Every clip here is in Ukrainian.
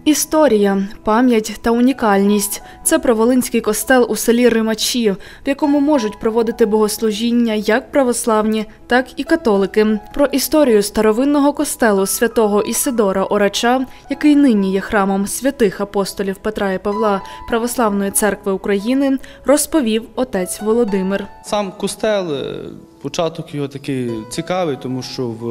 Історія, пам'ять та унікальність – це Проволинський костел у селі Римачі, в якому можуть проводити богослужіння як православні, так і католики. Про історію старовинного костелу святого Ісидора Орача, який нині є храмом святих апостолів Петра і Павла Православної церкви України, розповів отець Володимир. Сам костел, початок його такий цікавий, тому що в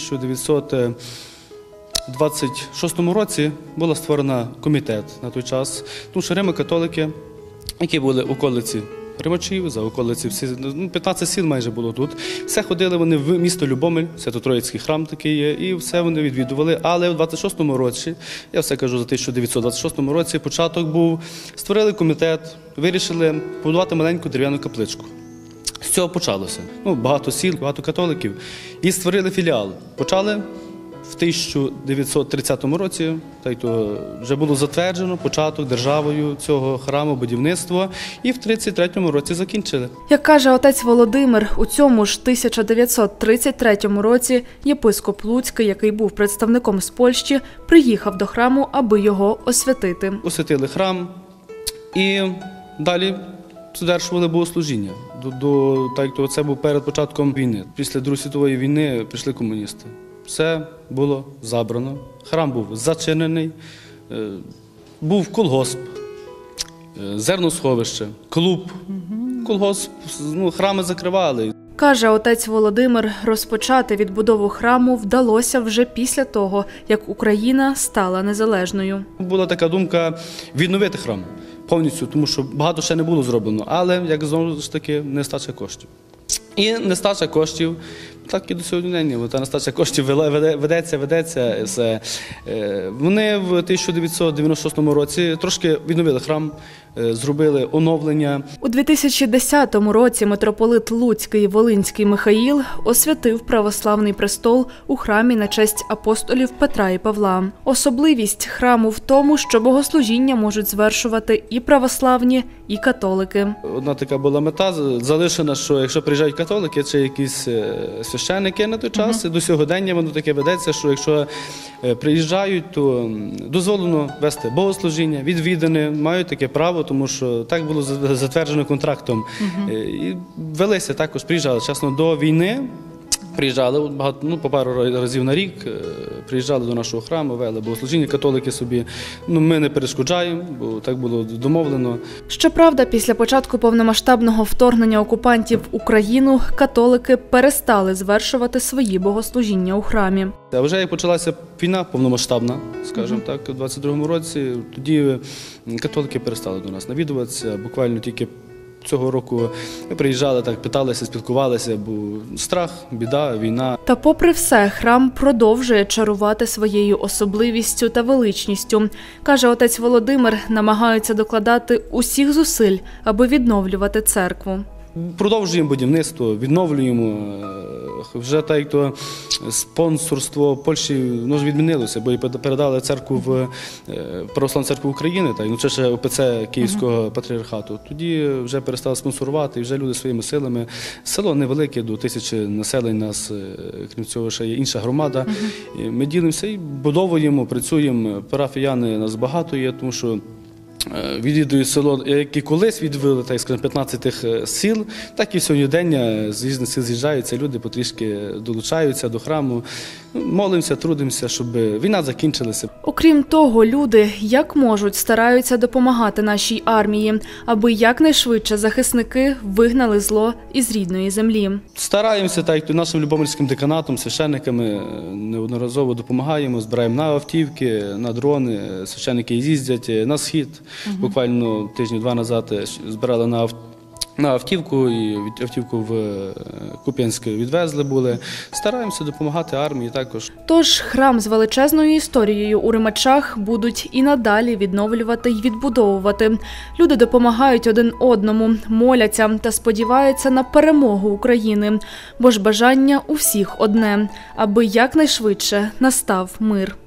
1926 році була створена комітет на той час, тому що римо-католики, які були околиці Римачів, за околиці 15 сіл майже було тут. Все ходили вони в місто Любомель, Свято-Троїцький храм такий є, і все вони відвідували. Але в 26-му році, я все кажу за 1926 році, початок був, створили комітет, вирішили побудувати маленьку дерев'яну капличку. З цього почалося. Багато сіл, багато католиків. І створили філіал. Почали в 1930 році, тобто вже було затверджено початок державою цього храму, будівництва, і в 1933 році закінчили. Як каже отець Володимир, у цьому ж 1933 році єпископ Луцький, який був представником з Польщі, приїхав до храму, аби його освятити. Освятили храм і далі звершували богослужіння. Це був перед початком війни. Після Другої світової війни прийшли комуністи. Все було забрано, храм був зачинений, був колгосп, зерносховище, клуб, колгосп, храми закривали. Каже отець Володимир, розпочати відбудову храму вдалося вже після того, як Україна стала незалежною. Була така думка відновити храм повністю, тому що багато ще не було зроблено, але, як знову ж таки, нестача коштів. І нестача коштів, так і до сьогодні, та нестача коштів ведеться. Вони в 1996 році трошки відновили храм, зробили оновлення. У 2010 році митрополит Луцький і Волинський Михаїл освятив православний престол у храмі на честь апостолів Петра і Павла. Особливість храму в тому, що богослужіння можуть звершувати і православні, і католики. Одна така була мета залишена, що якщо приїжджають католики чи якісь священники на той час, до сьогодення воно таке ведеться, що якщо приїжджають, то дозволено вести богослужіння, відвідини, мають таке право, тому що так було затверджено контрактом. І велися також, приїжджали, чесно, до війни, приїжджали по пару разів на рік, приїжджали до нашого храму, вели богослужіння, католики собі. Ми не перешкоджаємо, бо так було домовлено. Щоправда, після початку повномасштабного вторгнення окупантів в Україну католики перестали звершувати свої богослужіння у храмі. А вже як почалася війна повномасштабна, скажімо так, у 22-му році, тоді католики перестали до нас навідуватися, буквально тільки цього року ми приїжджали, питалися, спілкувалися, бо страх, біда, війна. Та попри все, храм продовжує чарувати своєю особливістю та величністю. Каже отець Володимир, намагаються докладати усіх зусиль, аби відновлювати церкву. Продовжуємо будівництво, відновлюємо. Вже спонсорство Польщі відмінилося, бо і передали церкву в Православну церкву України, ще ОПЦ Київського патріархату. Тоді вже перестали спонсорувати, і вже люди своїми силами. Село невелике, до 1000 населень, нас, крім цього, ще є інша громада. Ми ділимося і будовуємо, працюємо. Парафіяни нас багато є, тому що відвідують село, як і колись відвели, 15 сіл, так і сьогодні з різних сіл з'їжджаються, люди потрішки долучаються до храму. Молимося, трудимося, щоб війна закінчилася. Окрім того, люди, як можуть, стараються допомагати нашій армії, аби якнайшвидше захисники вигнали зло із рідної землі. Стараємося, нашим Любомельським деканатом, священниками неодноразово допомагаємо, збираємо на автівки, на дрони, священники їздять на схід. Буквально тижні-два назад збирали на автівку, і автівку в Куп'янськ відвезли були. Стараємося допомагати армії також. Тож храм з величезною історією у Римачах будуть і надалі відновлювати й відбудовувати. Люди допомагають один одному, моляться та сподіваються на перемогу України. Бо ж бажання у всіх одне – аби якнайшвидше настав мир.